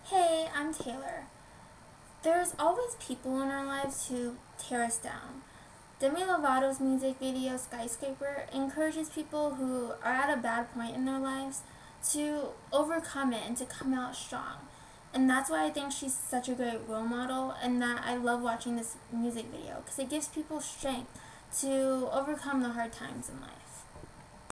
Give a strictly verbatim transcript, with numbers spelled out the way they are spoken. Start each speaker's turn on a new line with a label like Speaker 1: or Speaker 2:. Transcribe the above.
Speaker 1: Hey, I'm Taylor. There's always people in our lives who tear us down. Demi Lovato's music video Skyscraper encourages people who are at a bad point in their lives to overcome it and to come out strong. And that's why I think she's such a great role model, and that I love watching this music video because it gives people strength to overcome the hard times in life.